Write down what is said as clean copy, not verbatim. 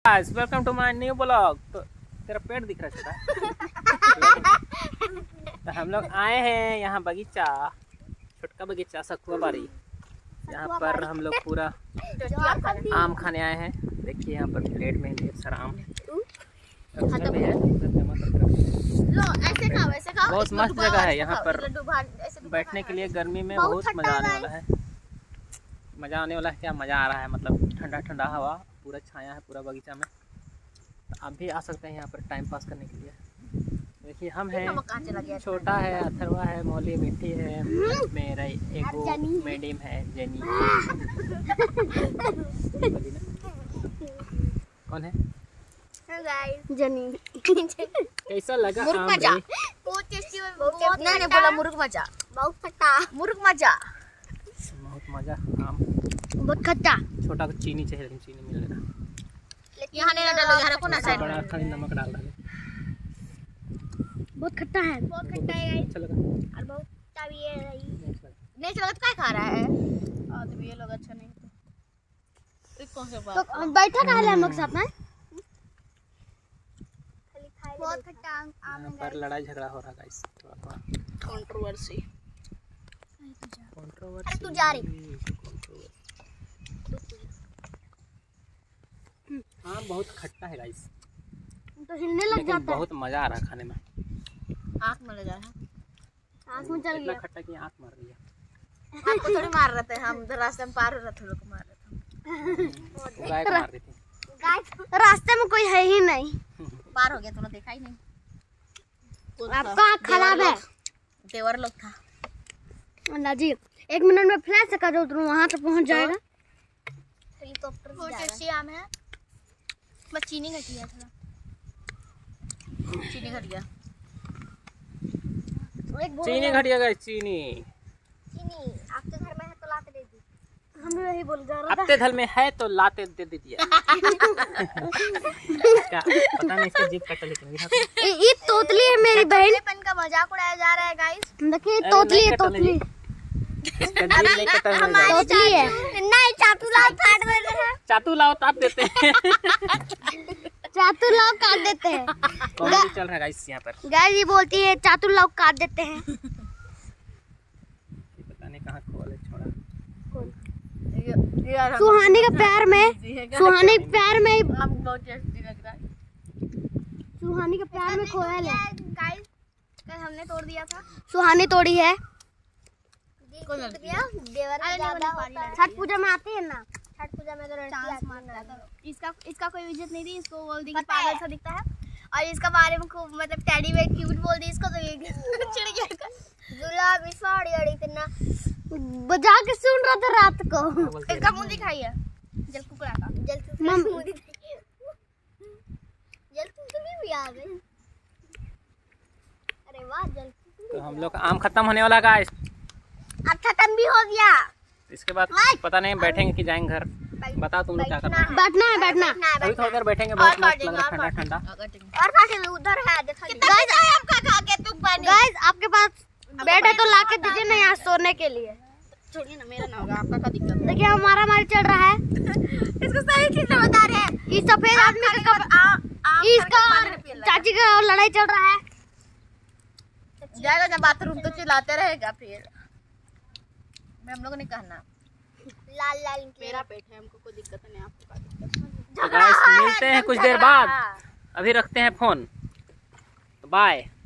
Welcome to my new blog. तो तेरा पेट दिख रहा है। तो हम लोग आए हैं यहाँ बगीचा, छोटका बगीचा सखुआ बारी। यहाँ पर हम लोग पूरा आम खाने आए हैं। देखिए यहाँ पर प्लेट में ढेर सारा आम है। बहुत मस्त जगह है यहाँ पर बैठने के लिए। गर्मी में बहुत मजा आने वाला है। मजा आने वाला है क्या, मजा आ रहा है। मतलब ठंडा ठंडा हवा पूरा छाया है पूरा बगीचा में। तो आप भी आ सकते हैं यहाँ पर टाइम पास करने के लिए। देखिए हम हैं, छोटा है, अथर्वा है, मौली, मिट्टी है, मेरा एगो मैडम है जेनी। कौन है? जेनी। कैसा लगा? मुर्ग मजा। बहुत टेस्टी। मैंने बोला मुर्ग मजा। बहुत खट्टा। मुर्ग मजा। बहुत मजा। आम बहुत खट्टा। छोटा चीनी चाहिए लेकिन चीनी मिल रहा। यहाँ नहीं डालो, यहाँ रखो ना साइड में। खाली नमक डाल रहा है। बहुत खट्टा है। बहुत खट्टा है। अच्छा लगा। और बहुत भी है। नहीं चला तो क्या खा रहा है? आदमी ये लोग अच्छा नहीं तो कौन सा बात। तो बैठा कहाँ है हम लोग साथ में? बहुत खट्टा आम है। पर लड़ाई झगड़ा हो रहा है गाइस, थोड़ा कंट्रोवर्सी। कंट्रोवर्सी। तू जा रही। हाँ बहुत खट्टा है गाइस, तो हिलने लग जाता है। बहुत मजा आ रहा है खाने में। आँख में लगा है। आँख में चल गया। इतना खट्टा कि आँख मार रही है। आपको थोड़ी मार रहे थे, हम रास्ते में पार हो रहे थे, लोग मार रहे थे। गाय को मार रही थी। रास्ते में कोई है ही नहीं। पार हो गया, तूने देखा ही नहीं। आपका आँख खराब है। देवर लोग था ना जी। 1 मिनट में फ्लैश कर दो तो वहाँ तक पहुँच जाएगा। हेलीकॉप्टर से टेस्टी आम है। बस चीनी घटिया थोड़ा। चीनी घटिया। चीनी घटिया गई। चीनी आपके घर में है तो लाते दे दी। हम यही बोल जा रहा था। आपके घर में है तो लाते दे दीजिए। क्या पता नहीं इसका जीभ कट लेकिन ये तोतली है मेरी बहन। पन का मजाक उड़ाया जा रहा है गाइस। देखिए तोतली है, तोतली। इसका जीभ नहीं कटा है। तोतली है। नहीं चाटू लाओ काट देते हैं। चाटू लाओ ताप देते हैं। चाटू लाओ काट देते हैं। कॉमेडी चल रहा है गाइस यहाँ पर। गाइस ये बोलती है चाटू लाओ काट देते हैं। पता नहीं कहाँ खोल है छोड़ा। सुहानी का प्यार में, सुहानी के प्यार में बहुत टेस्टी लग रहा है। सुहानी के प्यार में खोया है गाइस। कल हमने तोड़ दिया था। सुहानी तोड़ी है। छठ पूजा में आती है ना, छठ पूजा में तो इसका कोई इज्जत नहीं थी। इसको बोल दी कि पागल सा दिखता है, और इसका बारे में खूब मतलब टेडी बेयर क्यूट बोल दी इसको, तो ये चिढ़ गया। गुलाबी साड़ी और इतना बजा के सुन रहा था रात को। इसका मुंह दिखाइए, जल कुकड़ा का। जल मुंह दिखाइए। जल कुकड़ी भी आ गई। अरे वाह जल। तो हम लोग का आम खत्म होने वाला गाइस। अब खत्म भी हो गया। इसके बाद पता नहीं बैठेंगे कि जाएंगे घर। बताओ तुम लोग क्या करना है। बैठना है, बैठना। अभी थोड़ी देर बैठेंगे। बहुत मस्त लग रहा है, ठंडा ठंडा। और काटे उधर है दिखाइए। गाइस आम खा के तुम बने। गाइस आपके पास बेड है तो लाके दीजिए ना यहाँ सोने के लिए। छोड़िए ना, मेरा ना होगा, आपका क्या दिक्कत है? देखिए हमारा मारी चल रहा है। इसको सही चीज बता रहे हैं। इस सफेद आदमी का इसका चाची का लड़ाई चल रहा है। जाएगा जब बाथरूम तो चिल्लाते रहेगा फिर। हम लोगों ने कहना लाल लाल मेरा पेट है, हमको कोई दिक्कत नहीं, आपको क्या दिक्कत है? तो गाइस मिलते हैं कुछ देर बाद। अभी रखते हैं फोन। बाय।